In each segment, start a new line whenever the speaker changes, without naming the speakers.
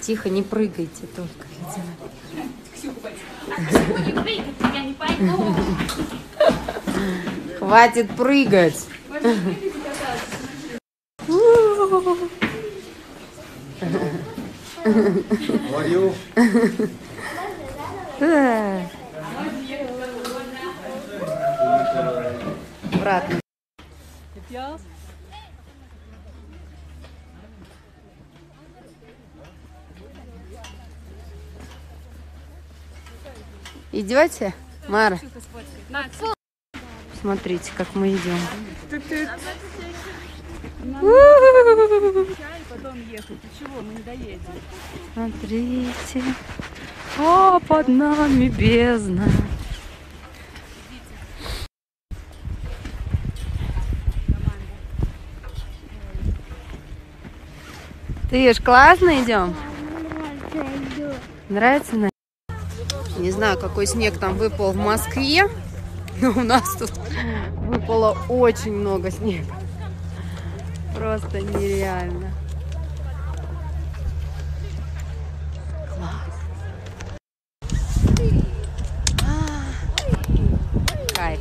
Тихо, не прыгайте только.
Я не пойду.
Хватит прыгать. Обратно. Идете, Мара? Смотрите, как мы идем.
Потом ехать. Чего? Мы не доедем.
Смотрите. О, под нами бездна. Ты ж классно идем? Нравится? Не знаю, какой снег там выпал в Москве, но у нас тут выпало очень много снега. Просто нереально. Класс. Кайф.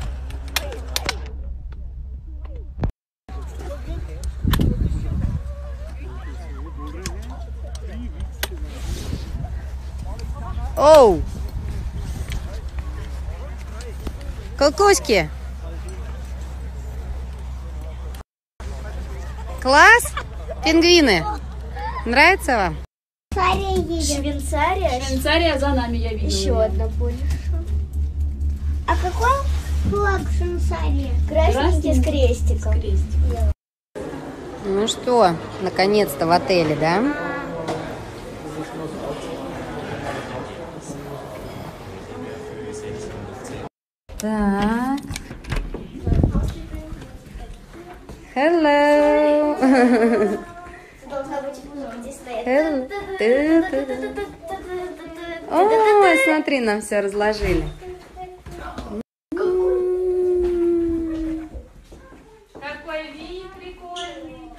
Оу! Кукуськи! Класс! Пингвины! Нравится вам?
Швейцария.
Швейцария за нами, я видела.
Еще одна Польша. А какой флаг Швейцарии? Красненький с крестиком.
Ну что, наконец-то в отеле, да? Так. Hello.
Должна быть где стоять.
Hello. Ой, смотри, нам все разложили.
Какой вид прикольный.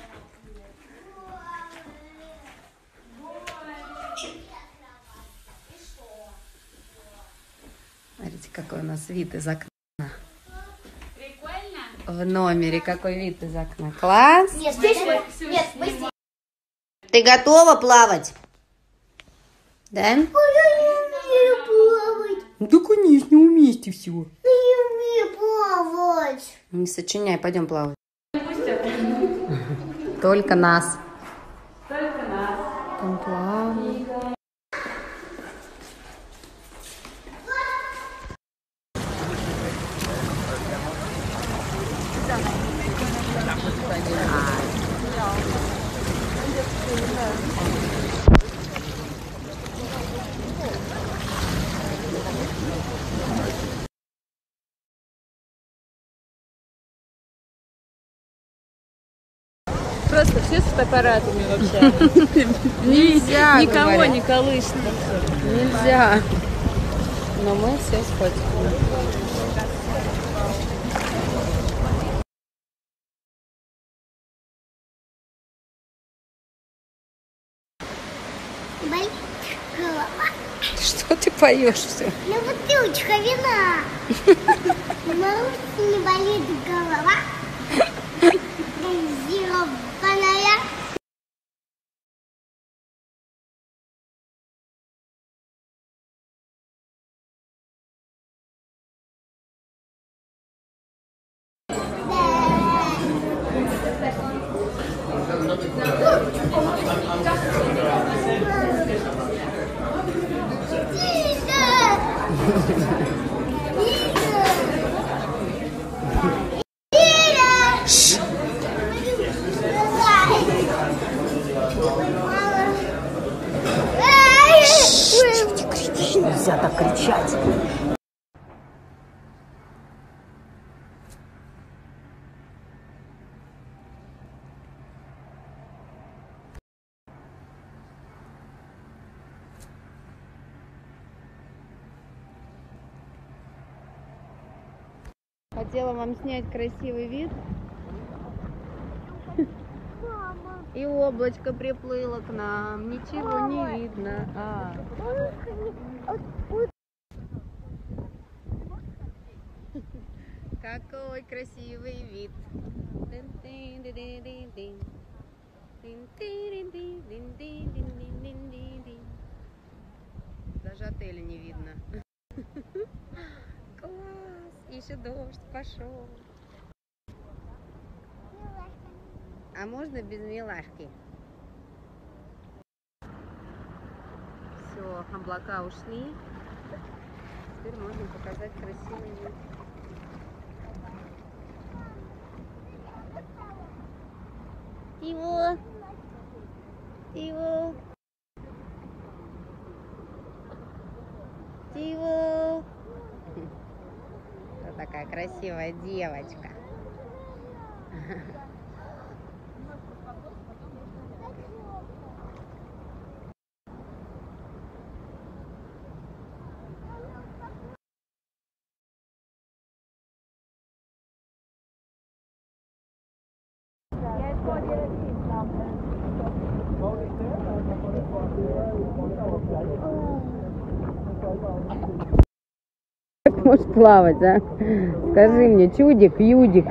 Смотрите, какой у нас вид из окна.
Прикольно?
В номере какой вид из окна. Класс.
Нет, здесь нет, быстрее.
Ты готова плавать? Да?
Я не умею плавать.
Да, конечно, умеете все.
Я не умею плавать.
Не сочиняй, пойдем плавать. Только нас.
Только нас.
Там плавать.
Просто все с фотоаппаратами вообще.
Нельзя,
Никого
говорят.
не колышет.
Нельзя. Но мы все сфоткали.
Болит голова.
Что ты поешь все?
Ну, бутылочка вина. Марусь, не болит голова. Газированная.
Нельзя так кричать. Хотела вам снять красивый вид.
Мама.
И облачко приплыло к нам. Ничего не видно. Какой красивый вид. Даже отеля не видно. Класс! Еще дождь пошел. А можно без милашки? Все, облака ушли. Теперь можно показать красивый вид. Тиво! Тиво! Тиво! Вот такая красивая девочка. Как можешь плавать, а? Скажи мне, чудик, юдик.